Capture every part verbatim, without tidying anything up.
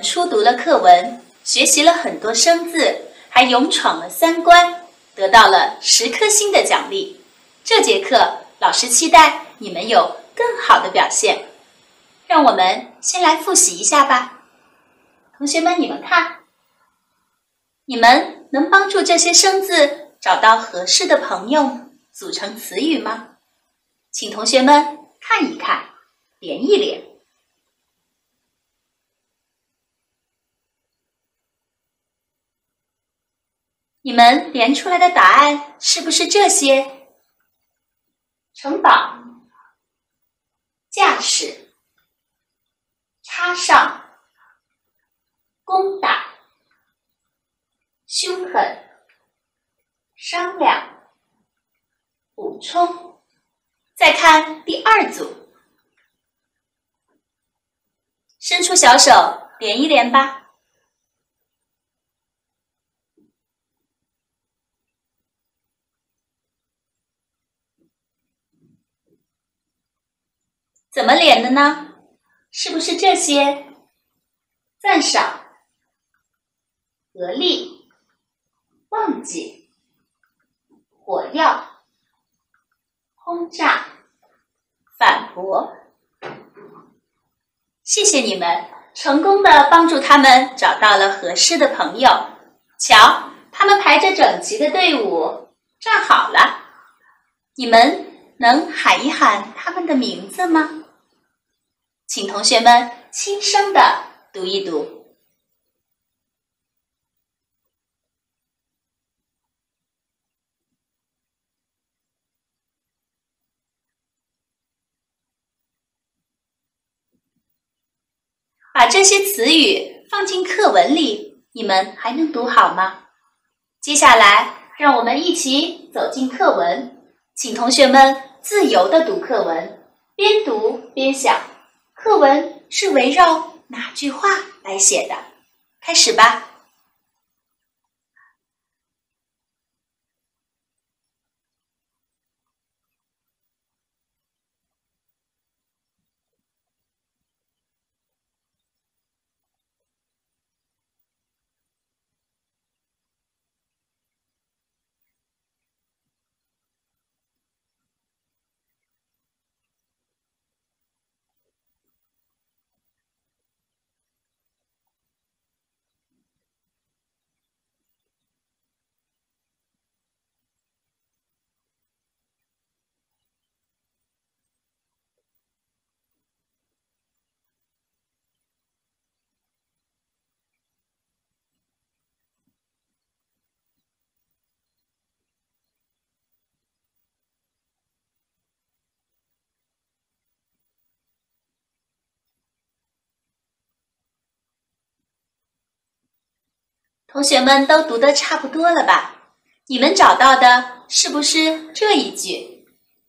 们初读了课文，学习了很多生字，还勇闯了三关，得到了十颗星的奖励。这节课，老师期待你们有更好的表现。让我们先来复习一下吧。同学们，你们看，你们能帮助这些生字找到合适的朋友，组成词语吗？请同学们看一看，连一连。你们连出来的答案是不是这些？城堡、驾驶、插上、攻打、凶狠、商量、补充。再看第二组，伸出小手，连一连吧。怎么连的呢？是不是这些？赞赏、合力、忘记、火药、轰炸、反驳。谢谢你们，成功地帮助他们找到了合适的朋友。瞧，他们排着整齐的队伍，站好了。你们能喊一喊他们的名字吗？请同学们轻声地读一读。把这些词语放进课文里，你们还能读好吗？接下来，让我们一起走进课文，请同学们自由地读课文，边读边想。课文是围绕哪句话来写的？开始吧。同学们都读得差不多了吧？你们找到的是不是这一句？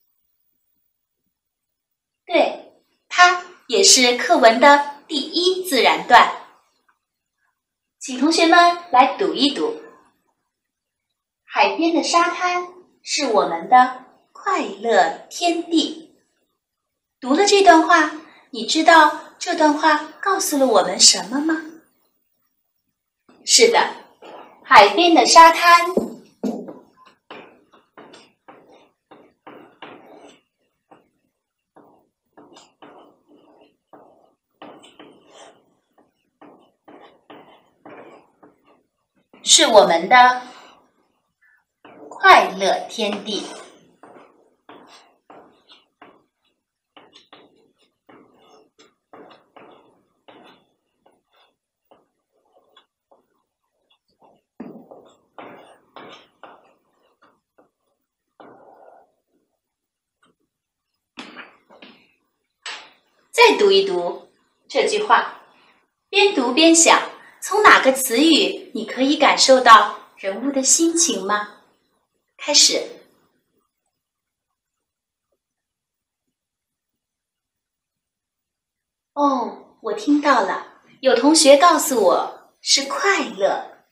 对，它也是课文的第一自然段。请同学们来读一读。海边的沙滩是我们的快乐天地。读了这段话，你知道这段话告诉了我们什么吗？是的，海边的沙滩是我们的快乐天地。再读一读这句话，边读边想，从哪个词语你可以感受到人物的心情吗？开始。哦，我听到了，有同学告诉我是快乐。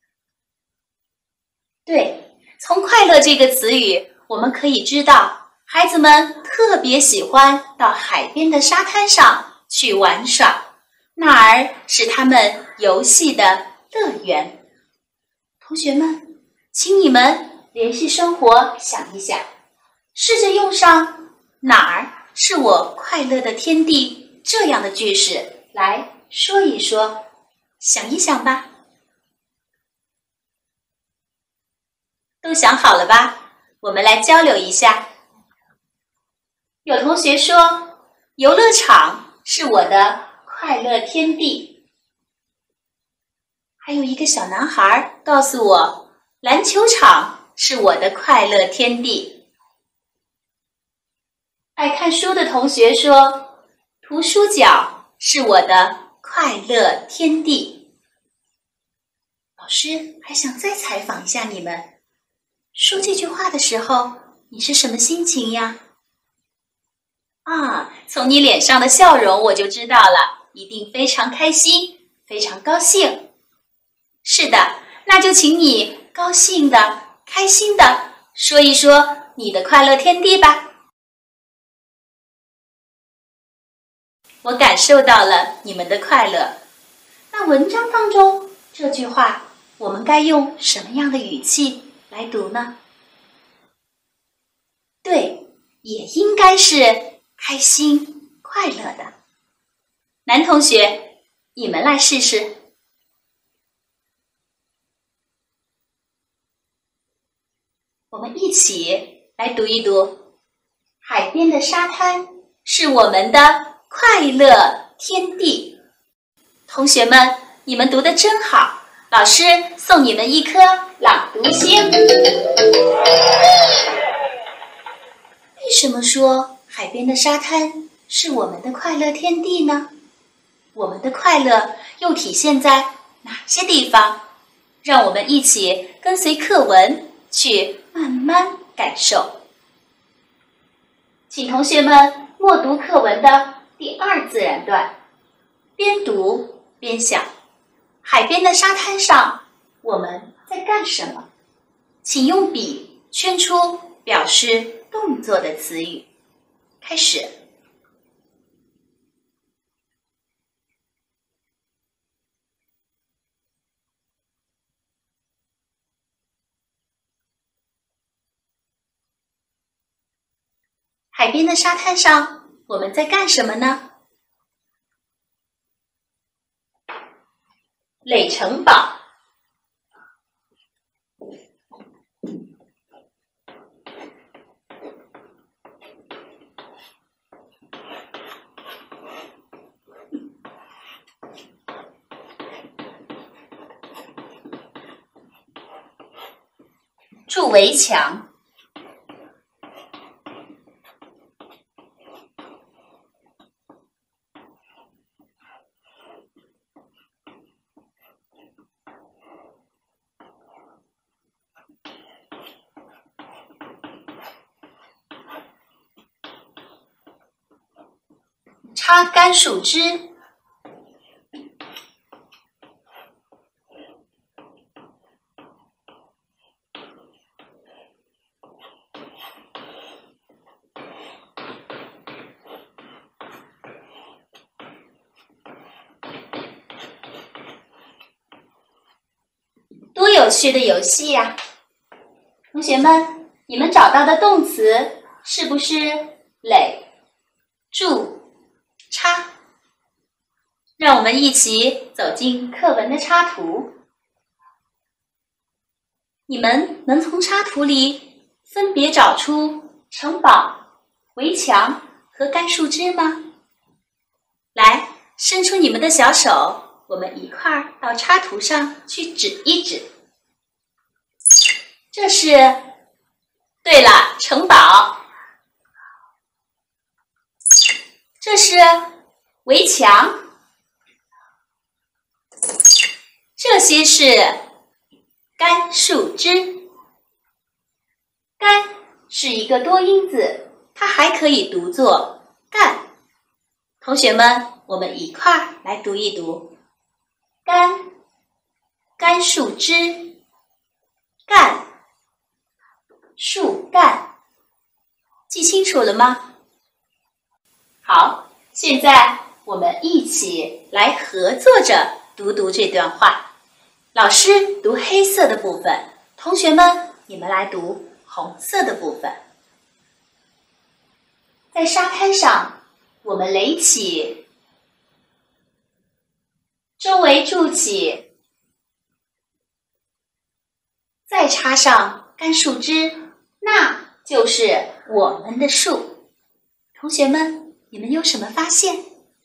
对，从快乐这个词语，我们可以知道孩子们特别喜欢到海边的沙滩上去玩耍， 那儿是他们游戏的乐园。同学们，请你们联系生活想一想，试着用上哪儿是我快乐的天地这样的句式来说一说，想一想吧。都想好了吧？我们来交流一下。有同学说，游乐场是我的快乐天地。还有一个小男孩告诉我，篮球场是我的快乐天地。爱看书的同学说，图书角是我的快乐天地。老师还想再采访一下你们，说这句话的时候，你是什么心情呀？啊，从你脸上的笑容我就知道了，一定非常开心，非常高兴。是的，那就请你高兴的、开心的说一说你的快乐天地吧。我感受到了你们的快乐。那文章当中这句话，我们该用什么样的语气来读呢？对，也应该是开心、快乐的。男同学，你们来试试。我们一起来读一读。海边的沙滩是我们的快乐天地。同学们，你们读得真好，老师送你们一颗朗读星。为什么说海边的沙滩是我们的快乐天地呢？我们的快乐又体现在哪些地方？让我们一起跟随课文去慢慢感受。请同学们默读课文的第二自然段，边读边想，海边的沙滩上我们在干什么？请用笔圈出表示动作的词语。开始。海边的沙滩上，我们在干什么呢？垒城堡。筑围墙。插干树枝。多有趣的游戏呀！同学们，你们找到的动词是不是垒、筑、插？让我们一起走进课文的插图。你们能从插图里分别找出城堡、围墙和干树枝吗？来，伸出你们的小手，我们一块儿到插图上去指一指。这是，对了，城堡。这是围墙。这些是干树枝。干是一个多音字，它还可以读作干。同学们，我们一块儿来读一读。干，干树枝，干，树干。记清楚了吗？好，现在我们一起来合作着读读这段话。老师读黑色的部分，同学们你们来读红色的部分。在沙滩上，我们垒起，周围筑起，再插上干树枝，那就是我们的树。同学们，你们有什么发现？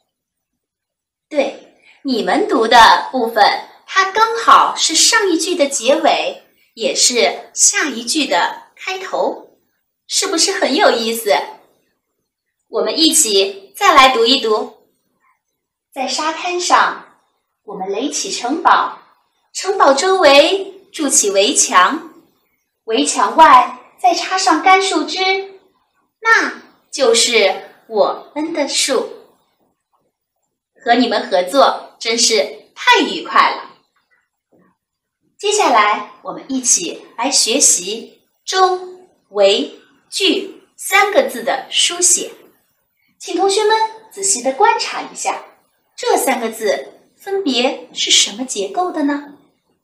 对，你们读的部分，它刚好是上一句的结尾，也是下一句的开头，是不是很有意思？我们一起再来读一读。在沙滩上，我们垒起城堡，城堡周围筑起围墙，围墙外再插上干树枝，那就是我们的树。和你们合作真是太愉快了。接下来我们一起来学习周、围、句三个字的书写。请同学们仔细地观察一下，这三个字分别是什么结构的呢？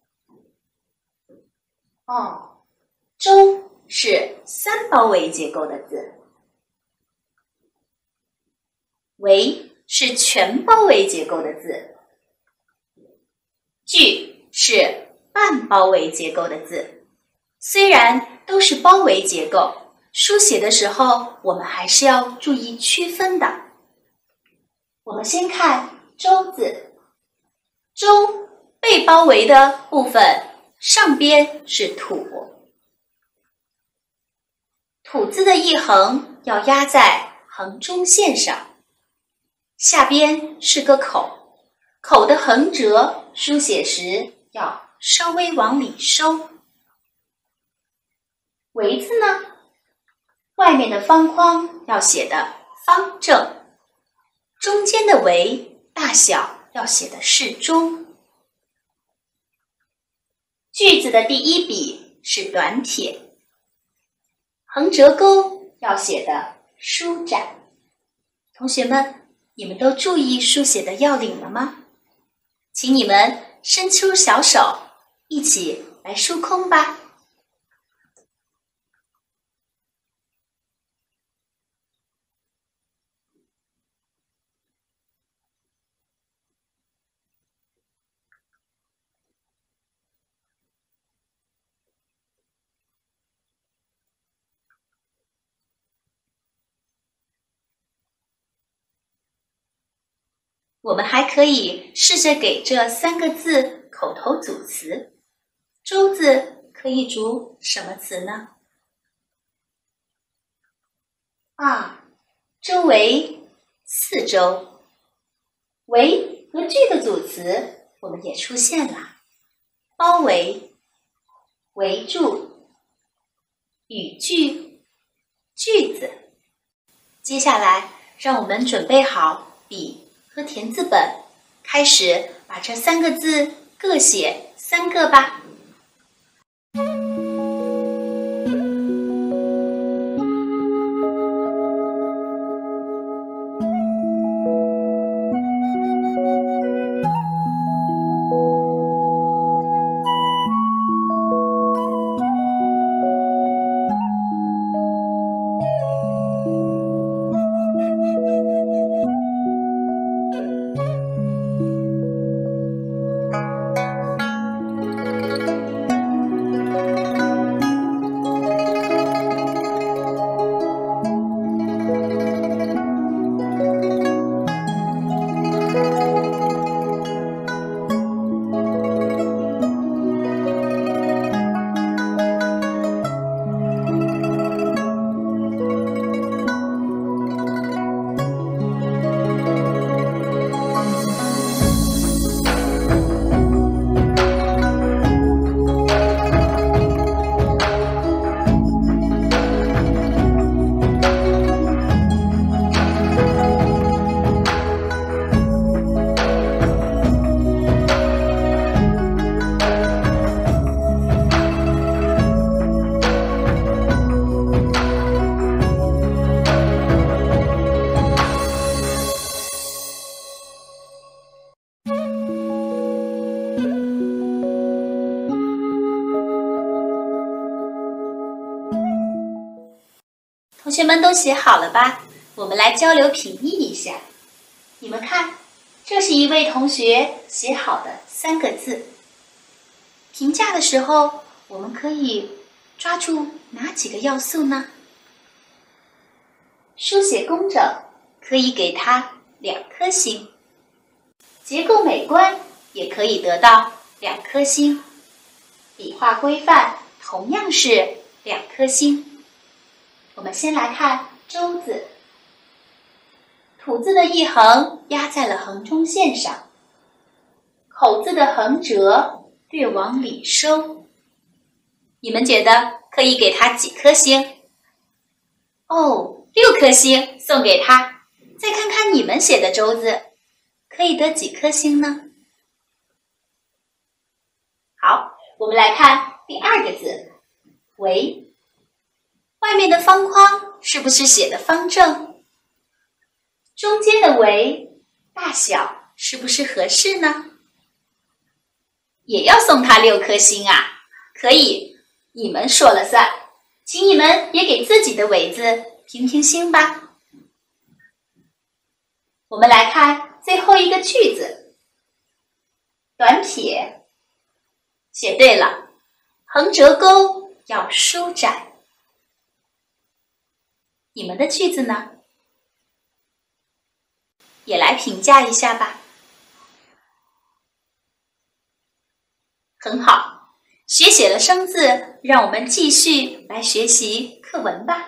哦，周是三包围结构的字，围是全包围结构的字，句是半包围结构的字。虽然都是包围结构，书写的时候我们还是要注意区分的。我们先看周字，周被包围的部分上边是土，土字的一横要压在横中线上，下边是个口，口的横折书写时要稍微往里收。围字呢，外面的方框要写的方正，中间的围大小要写的适中。句子的第一笔是短撇，横折钩要写的舒展。同学们，你们都注意书写的要领了吗？请你们伸出小手，一起来疏空吧。我们还可以试着给这三个字口头组词。周字可以组什么词呢？啊，周围、四周。围和句的组词我们也出现了，包围、围住、语句、句子。接下来让我们准备好笔和填字本，开始把这三个字各写三个吧。 同学们都写好了吧？我们来交流评议一下。你们看，这是一位同学写好的三个字。评价的时候，我们可以抓住哪几个要素呢？书写工整，可以给它两颗星；结构美观，也可以得到两颗星；笔画规范，同样是两颗星。我们先来看舟字，土字的一横压在了横中线上，口字的横折略往里收。你们觉得可以给它几颗星？哦，六颗星，送给他。再看看你们写的舟字，可以得几颗星呢？好，我们来看第二个字，围。外面的方框是不是写的方正？中间的围大小是不是合适呢？也要送他六颗星啊！可以，你们说了算，请你们也给自己的围字评评星吧。我们来看最后一个句子，短撇，写对了，横折钩要舒展。你们的句子呢？也来评价一下吧。很好，学写了生字，让我们继续来学习课文吧。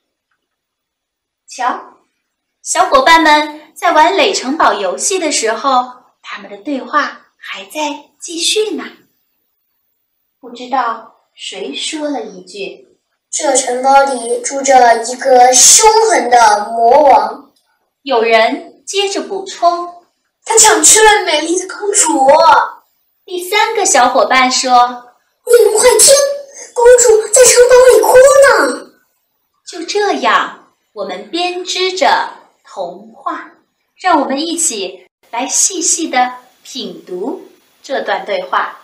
瞧，小伙伴们在玩垒城堡游戏的时候，他们的对话还在继续呢。不知道谁说了一句， 这城堡里住着一个凶狠的魔王。 有人接着补充， 他抢去了美丽的公主。 第三个小伙伴说， 你们快听，公主在城堡里哭呢。 就这样，我们编织着童话，让我们一起来细细的品读这段对话。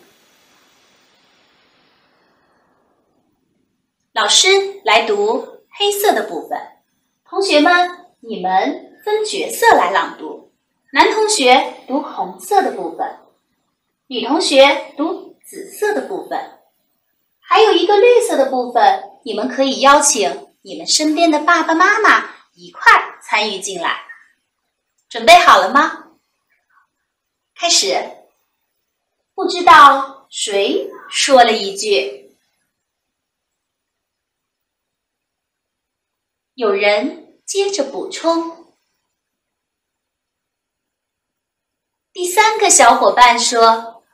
老师来读黑色的部分，同学们，你们分角色来朗读。男同学读红色的部分，女同学读紫色的部分，还有一个绿色的部分，你们可以邀请你们身边的爸爸妈妈一块参与进来。准备好了吗？开始。不知道谁说了一句，有人接着补充。第三个小伙伴说，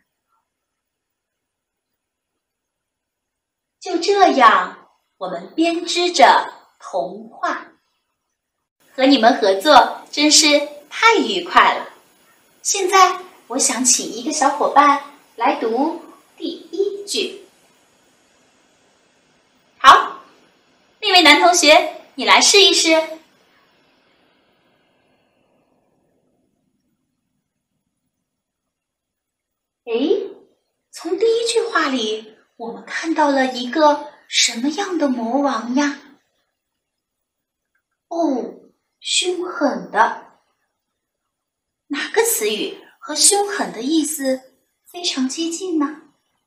就这样，我们编织着童话。和你们合作真是太愉快了。现在我想请一个小伙伴来读第一句。好，那位男同学，你来试一试。诶，从第一句话里，我们看到了一个什么样的魔王呀？哦，凶狠的。哪个词语和凶狠的意思非常接近呢？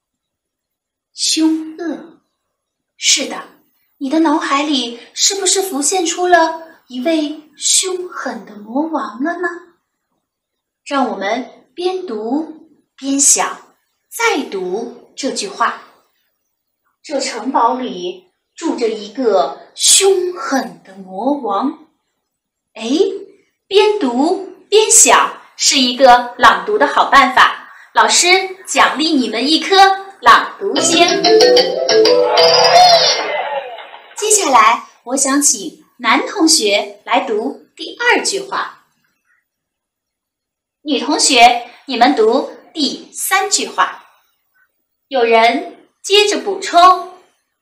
凶恶。是的，你的脑海里是不是浮现出了一位凶狠的魔王了呢？让我们边读边想，再读这句话。这城堡里住着一个凶狠的魔王。哎，边读边想是一个朗读的好办法。老师奖励你们一颗朗读星。接下来，我想请男同学来读第二句话。女同学，你们读第三句话。有人接着补充。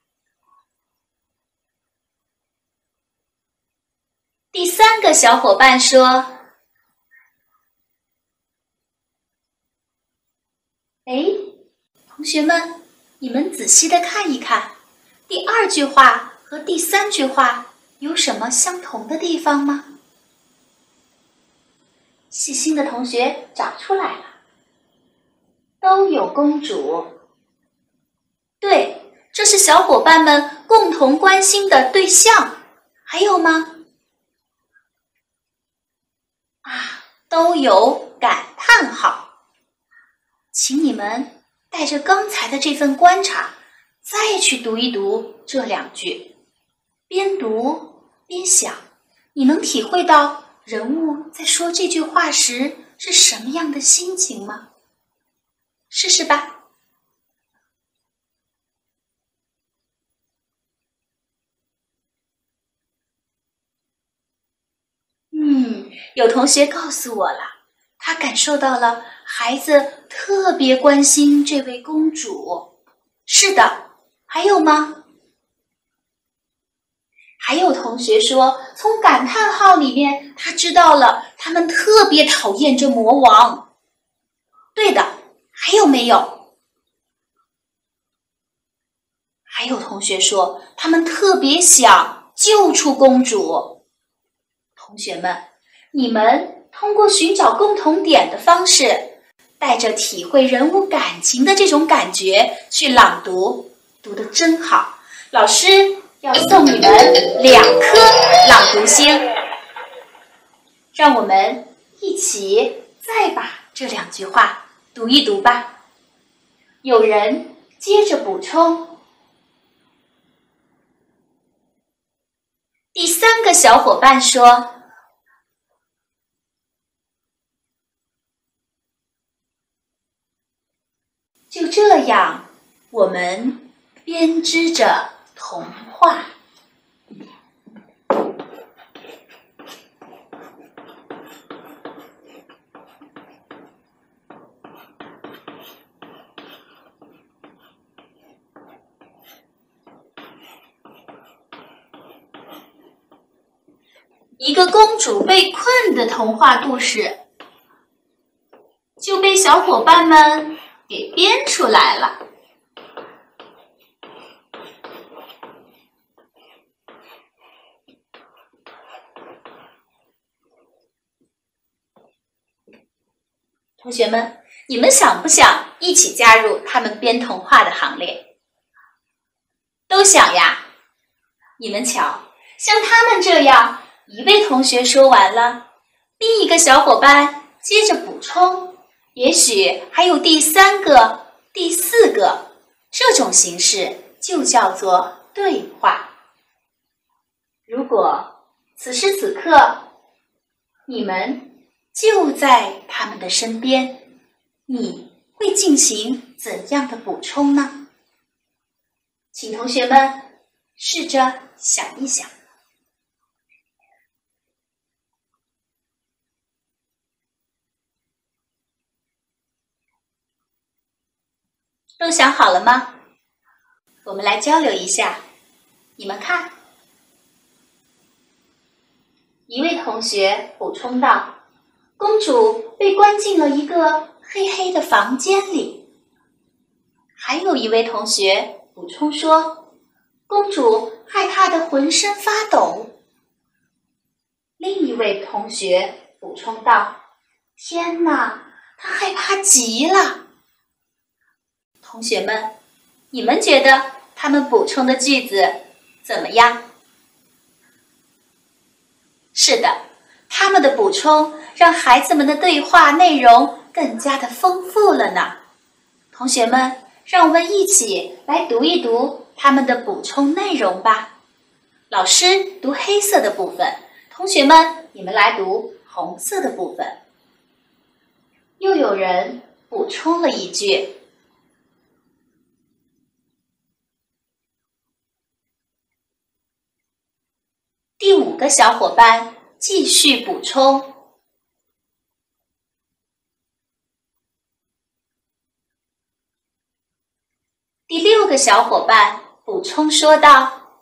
第三个小伙伴说，哎，同学们，你们仔细的看一看，第二句话和第三句话有什么相同的地方吗？细心的同学找出来了，都有公主。对，这是小伙伴们共同关心的对象。还有吗？啊，都有感叹号。请你们带着刚才的这份观察，再去读一读这两句，边读边想，你能体会到人物在说这句话时是什么样的心情吗？试试吧。嗯，有同学告诉我了，他感受到了孩子特别关心这位公主。是的，还有吗？还有同学说，从感叹号里面他知道了他们特别讨厌这魔王。对的，还有没有？还有同学说，他们特别想救出公主。同学们，你们通过寻找共同点的方式，带着体会人物感情的这种感觉去朗读，读得真好。老师要送你们两颗朗读星。让我们一起再把这两句话读一读吧。有人接着补充，第三个小伙伴说，就这样，我们编织着童话。一个公主被困的童话故事，就被小伙伴们给编出来了。同学们，你们想不想一起加入他们编童话的行列？都想呀！你们瞧，像他们这样，一位同学说完了，另一个小伙伴接着补充，也许还有第三个、第四个，这种形式就叫做对话。如果此时此刻你们就在他们的身边，你会进行怎样的补充呢？请同学们试着想一想。都想好了吗？我们来交流一下。你们看，一位同学补充道，公主被关进了一个黑黑的房间里。还有一位同学补充说，公主害怕得浑身发抖。另一位同学补充道，天哪，她害怕极了。同学们，你们觉得他们补充的句子怎么样？是的，他们的补充让孩子们的对话内容更加的丰富了呢。同学们，让我们一起来读一读他们的补充内容吧。老师读黑色的部分，同学们你们来读红色的部分。又有人补充了一句，第五个小伙伴继续补充，第六个小伙伴补充说道，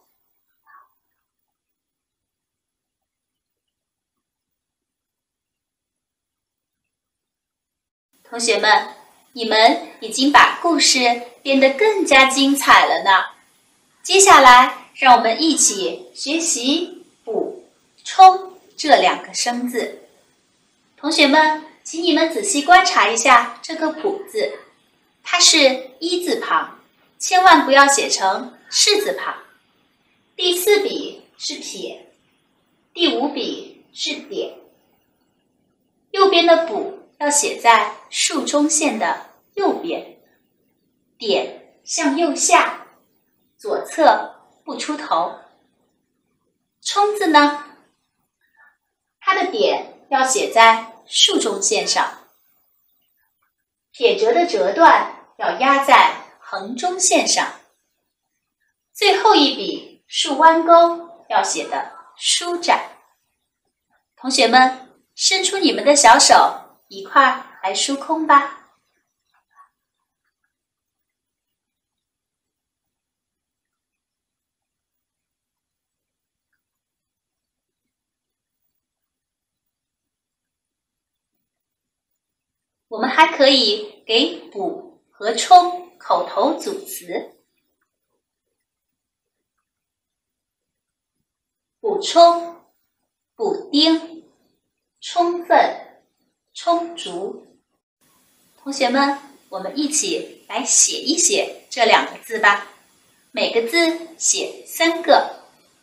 同学们，你们已经把故事编得更加精彩了呢。接下来让我们一起学习补、充这两个生字。同学们，请你们仔细观察一下这个补字，它是一字旁，千万不要写成士字旁。第四笔是撇，第五笔是点。右边的补要写在竖中线的右边，点向右下，左侧不出头。冲字呢，它的点要写在竖中线上，撇折的折断要压在横中线上，最后一笔竖弯钩要写的舒展。同学们，伸出你们的小手，一块儿来疏空吧。我们还可以给补和冲口头组词。补充、补丁、充分、充足。同学们，我们一起来写一写这两个字吧，每个字写三个。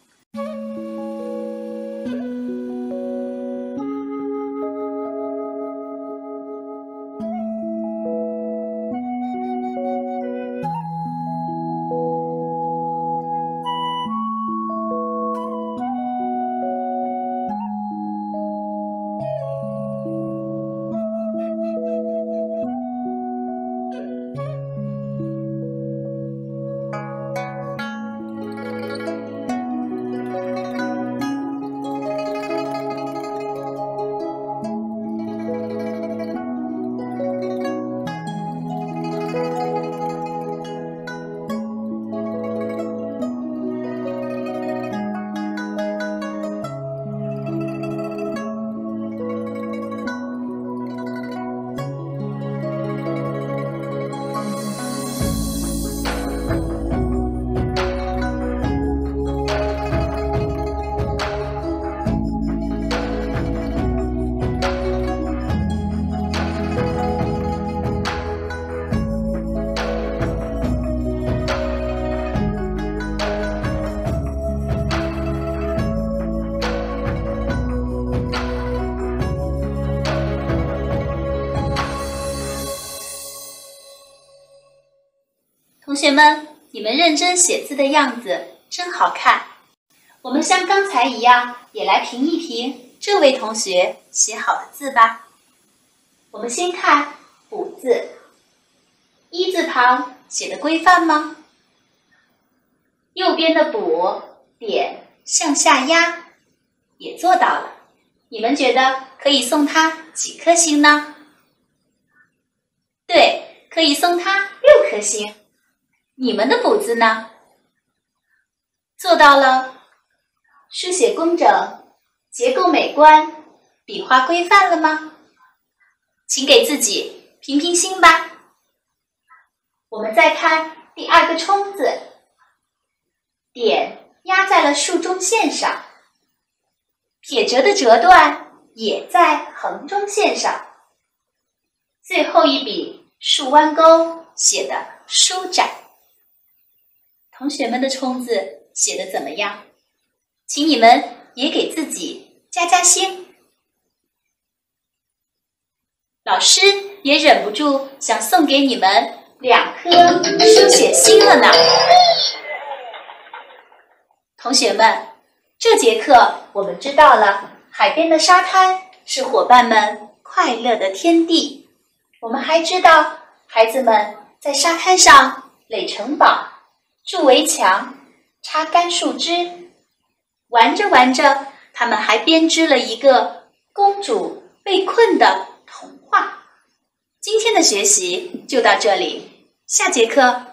同学们，你们认真写字的样子真好看。我们像刚才一样，也来评一评这位同学写好的字吧。我们先看补字，一字旁写的规范吗？右边的补点向下压，也做到了。你们觉得可以送他几颗星呢？对，可以送他六颗星。你们的补字呢？做到了，书写工整，结构美观，笔画规范了吗？请给自己评评星吧。我们再看第二个冲字，点压在了竖中线上，撇折的折断也在横中线上，最后一笔竖弯钩写的舒展。同学们的冲字写得怎么样？请你们也给自己加加星。老师也忍不住想送给你们两颗书写星了呢。同学们，这节课我们知道了，海边的沙滩是伙伴们快乐的天地。我们还知道，孩子们在沙滩上垒城堡、筑围墙、插干树枝，玩着玩着，他们还编织了一个公主被困的童话。今天的学习就到这里，下节课